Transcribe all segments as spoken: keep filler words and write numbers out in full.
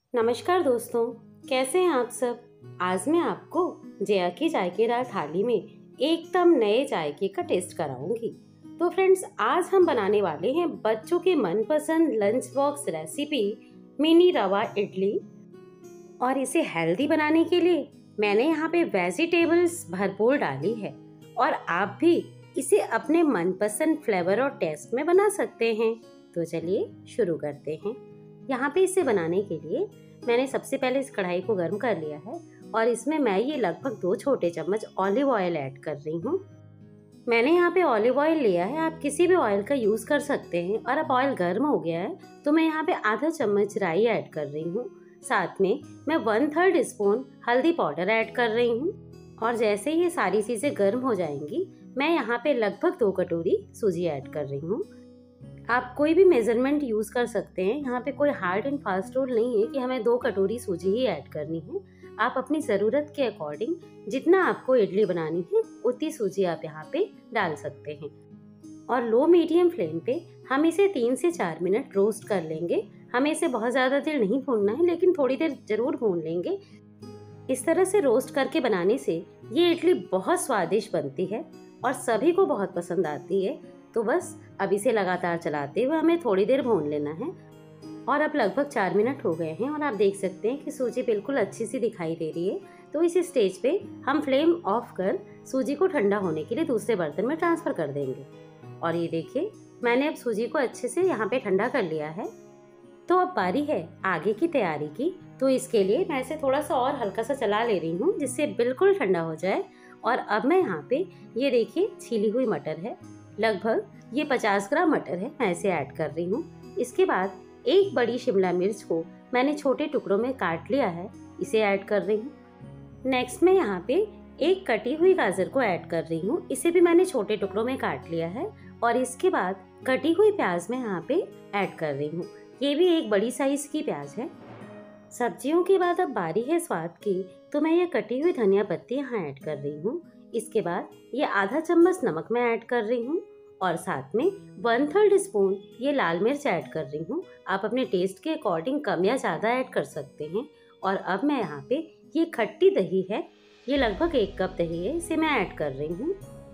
नमस्कार दोस्तों, कैसे हैं आप सब। आज मैं आपको जया की जायकेदार थाली में एकदम नए जायके का टेस्ट कराऊंगी। तो फ्रेंड्स, आज हम बनाने वाले हैं बच्चों के मनपसंद लंच बॉक्स रेसिपी मिनी रवा इडली। और इसे हेल्दी बनाने के लिए मैंने यहाँ पे वेजिटेबल्स भरपूर डाली है और आप भी इसे अपने मनपसंद फ्लेवर और टेस्ट में बना सकते हैं। तो चलिए शुरू करते हैं। यहाँ पे इसे बनाने के लिए मैंने सबसे पहले इस कढ़ाई को गर्म कर लिया है और इसमें मैं ये लगभग दो छोटे चम्मच ऑलिव ऑयल ऐड कर रही हूँ। मैंने यहाँ पे ऑलिव ऑयल लिया है, आप किसी भी ऑयल का यूज कर सकते हैं। और अब ऑयल गर्म हो गया है तो मैं यहाँ पे आधा चम्मच राई ऐड कर रही हूँ। साथ में मैं वन थर्ड स्पून हल्दी पाउडर ऐड कर रही हूँ। और जैसे ही ये सारी चीजें गर्म हो जाएंगी, मैं यहाँ पे लगभग दो कटोरी सूजी ऐड कर रही हूँ। आप कोई भी मेजरमेंट यूज कर सकते हैं, यहाँ पे कोई हार्ड एंड फास्ट रूल नहीं है कि हमें दो कटोरी सूजी ही ऐड करनी है। आप अपनी ज़रूरत के अकॉर्डिंग जितना आपको इडली बनानी है उतनी सूजी आप यहाँ पे डाल सकते हैं। और लो मीडियम फ्लेम पे हम इसे तीन से चार मिनट रोस्ट कर लेंगे। हमें इसे बहुत ज़्यादा देर नहीं भूनना है, लेकिन थोड़ी देर जरूर भून लेंगे। इस तरह से रोस्ट करके बनाने से ये इडली बहुत स्वादिष्ट बनती है और सभी को बहुत पसंद आती है। तो बस अब इसे लगातार चलाते हुए हमें थोड़ी देर भून लेना है। और अब लगभग चार मिनट हो गए हैं और आप देख सकते हैं कि सूजी बिल्कुल अच्छी सी दिखाई दे रही है। तो इस स्टेज पे हम फ्लेम ऑफ कर सूजी को ठंडा होने के लिए दूसरे बर्तन में ट्रांसफर कर देंगे। और ये देखिए, मैंने अब सूजी को अच्छे से यहाँ पे ठंडा कर लिया है। तो अब बारी है आगे की तैयारी की। तो इसके लिए मैं इसे थोड़ा सा और हल्का सा चला ले रही हूँ जिससे बिल्कुल ठंडा हो जाए। और अब मैं यहाँ पे ये देखिए छीली हुई मटर है, लगभग ये पचास ग्राम मटर है, मैं इसे ऐड कर रही हूँ। इसके बाद एक बड़ी शिमला मिर्च को मैंने छोटे टुकड़ों में काट लिया है, इसे ऐड कर रही हूँ। नेक्स्ट मैं यहाँ पे एक कटी हुई गाजर को ऐड कर रही हूँ, इसे भी मैंने छोटे टुकड़ों में काट लिया है। और इसके बाद कटी हुई प्याज मैं यहाँ पे ऐड कर रही हूँ, ये भी एक बड़ी साइज की प्याज है। सब्जियों के बाद अब बारी है स्वाद की, तो मैं ये कटी हुई धनिया पत्ती यहाँ ऐड कर रही हूँ। इसके बाद ये आधा चम्मच नमक मैं ऐड कर रही हूँ और साथ में वन थर्ड स्पून ये लाल मिर्च ऐड कर रही हूँ। आप अपने टेस्ट के अकॉर्डिंग कम या ज़्यादा ऐड कर सकते हैं। और अब मैं यहाँ पे ये खट्टी दही है, ये लगभग एक कप दही है, इसे मैं ऐड कर रही हूँ।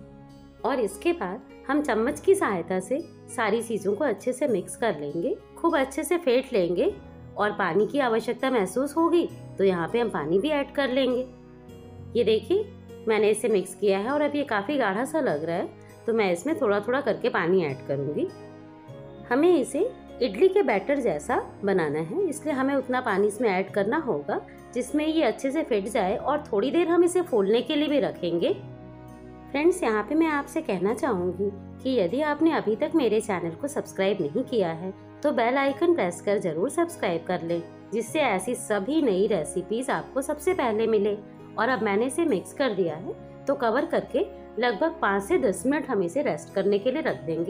और इसके बाद हम चम्मच की सहायता से सारी चीज़ों को अच्छे से मिक्स कर लेंगे, खूब अच्छे से फेंट लेंगे। और पानी की आवश्यकता महसूस होगी तो यहाँ पे हम पानी भी ऐड कर लेंगे। ये देखिए, मैंने इसे मिक्स किया है और अब ये काफ़ी गाढ़ा सा लग रहा है, तो मैं इसमें थोड़ा थोड़ा करके पानी ऐड करूँगी। हमें इसे इडली के बैटर जैसा बनाना है, इसलिए हमें उतना पानी इसमें ऐड करना होगा जिसमें ये अच्छे से फिट जाए। और थोड़ी देर हम इसे फूलने के लिए भी रखेंगे। फ्रेंड्स, यहाँ पे मैं आपसे कहना चाहूँगी कि यदि आपने अभी तक मेरे चैनल को सब्सक्राइब नहीं किया है तो बेल आइकन प्रेस कर जरूर सब्सक्राइब कर लें, जिससे ऐसी सभी नई रेसिपीज आपको सबसे पहले मिले। और अब मैंने इसे मिक्स कर दिया है, तो कवर करके लगभग पाँच से दस मिनट हम इसे रेस्ट करने के लिए रख देंगे।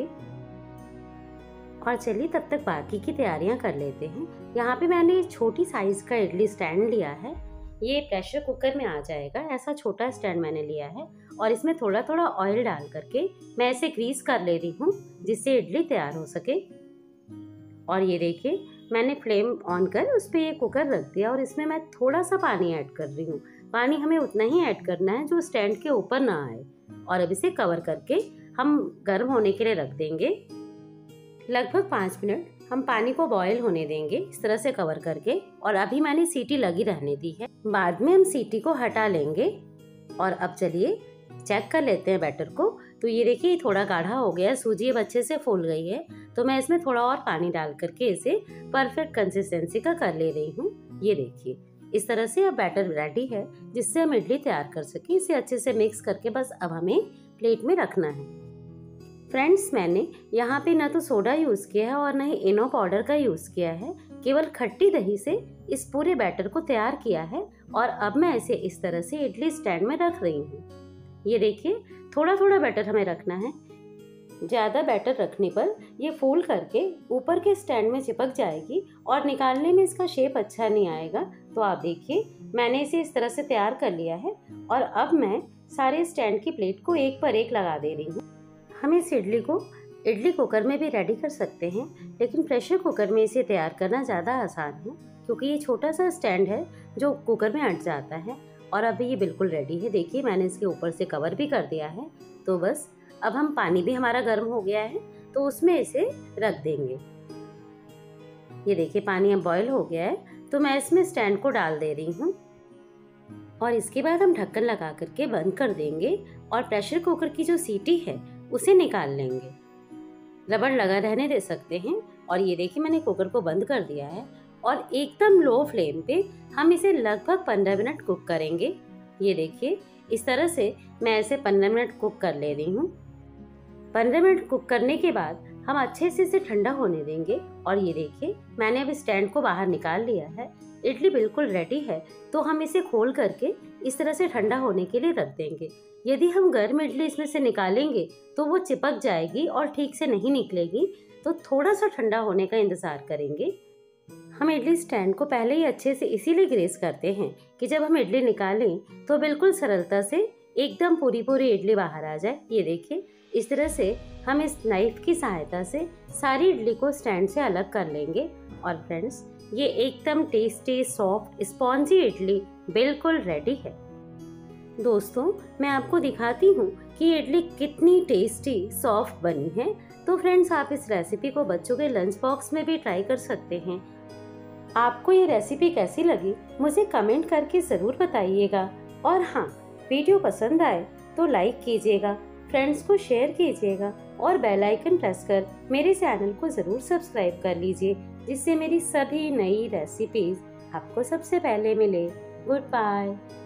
और चलिए तब तक बाकी की तैयारियां कर लेते हैं। यहाँ पे मैंने छोटी साइज का इडली स्टैंड लिया है, ये प्रेशर कुकर में आ जाएगा, ऐसा छोटा स्टैंड मैंने लिया है। और इसमें थोड़ा थोड़ा ऑयल डाल करके मैं इसे ग्रीस कर ले रही हूँ जिससे इडली तैयार हो सके। और ये देखिए, मैंने फ्लेम ऑन कर उस पर ये कुकर रख दिया और इसमें मैं थोड़ा सा पानी ऐड कर रही हूँ। पानी हमें उतना ही ऐड करना है जो स्टैंड के ऊपर ना आए। और अब इसे कवर करके हम गर्म होने के लिए रख देंगे। लगभग पाँच मिनट हम पानी को बॉईल होने देंगे इस तरह से कवर करके। और अभी मैंने सीटी लगी रहने दी है, बाद में हम सीटी को हटा लेंगे। और अब चलिए चेक कर लेते हैं बैटर को। तो ये देखिए, थोड़ा गाढ़ा हो गया, सूजी अब अच्छे से फूल गई है। तो मैं इसमें थोड़ा और पानी डाल करके इसे परफेक्ट कंसिस्टेंसी का कर ले रही हूँ। ये देखिए, इस तरह से अब बैटर रेडी है जिससे हम इडली तैयार कर सके। इसे अच्छे से मिक्स करके बस अब हमें प्लेट में रखना है। फ्रेंड्स, मैंने यहाँ पे ना तो सोडा यूज़ किया है और ना ही इनो पाउडर का यूज़ किया है, केवल खट्टी दही से इस पूरे बैटर को तैयार किया है। और अब मैं इसे इस तरह से इडली स्टैंड में रख रही हूँ। ये देखिए, थोड़ा थोड़ा बैटर हमें रखना है, ज़्यादा बैटर रखने पर ये फूल करके ऊपर के स्टैंड में चिपक जाएगी और निकालने में इसका शेप अच्छा नहीं आएगा। तो आप देखिए, मैंने इसे इस तरह से तैयार कर लिया है। और अब मैं सारे स्टैंड की प्लेट को एक पर एक लगा दे रही हूँ। हम इस इडली को इडली कुकर में भी रेडी कर सकते हैं, लेकिन प्रेशर कुकर में इसे तैयार करना ज़्यादा आसान है क्योंकि ये छोटा सा स्टैंड है जो कुकर में अट जाता है। और अभी ये बिल्कुल रेडी है। देखिए मैंने इसके ऊपर से कवर भी कर दिया है। तो बस अब हम पानी भी हमारा गर्म हो गया है तो उसमें इसे रख देंगे। ये देखिए पानी अब बॉईल हो गया है तो मैं इसमें स्टैंड को डाल दे रही हूँ और इसके बाद हम ढक्कन लगा करके बंद कर देंगे और प्रेशर कुकर की जो सीटी है उसे निकाल लेंगे। रबड़ लगा रहने दे सकते हैं। और ये देखिए मैंने कुकर को बंद कर दिया है और एकदम लो फ्लेम पे हम इसे लगभग पंद्रह मिनट कुक करेंगे। ये देखिए इस तरह से मैं इसे पंद्रह मिनट कुक कर ले रही हूँ। पंद्रह मिनट कुक करने के बाद हम अच्छे से इसे ठंडा होने देंगे। और ये देखिए मैंने अब स्टैंड को बाहर निकाल लिया है। इडली बिल्कुल रेडी है तो हम इसे खोल करके इस तरह से ठंडा होने के लिए रख देंगे। यदि हम गर्म इडली इसमें से निकालेंगे तो वो चिपक जाएगी और ठीक से नहीं निकलेगी, तो थोड़ा सा ठंडा होने का इंतज़ार करेंगे। हम इडली स्टैंड को पहले ही अच्छे से इसीलिए ग्रेस करते हैं कि जब हम इडली निकालें तो बिल्कुल सरलता से एकदम पूरी पूरी इडली बाहर आ जाए। ये देखिए इस तरह से हम इस नाइफ की सहायता से सारी इडली को स्टैंड से अलग कर लेंगे। और फ्रेंड्स ये एकदम टेस्टी सॉफ्ट स्पॉन्जी इडली बिल्कुल रेडी है। दोस्तों मैं आपको दिखाती हूँ कि ये इडली कितनी टेस्टी सॉफ्ट बनी है। तो फ्रेंड्स आप इस रेसिपी को बच्चों के लंच बॉक्स में भी ट्राई कर सकते हैं। आपको ये रेसिपी कैसी लगी मुझे कमेंट करके ज़रूर बताइएगा। और हाँ, वीडियो पसंद आए तो लाइक कीजिएगा, फ्रेंड्स को शेयर कीजिएगा और बेल आइकन प्रेस कर मेरे चैनल को ज़रूर सब्सक्राइब कर लीजिए, जिससे मेरी सभी नई रेसिपीज़ आपको सबसे पहले मिले। Good bye.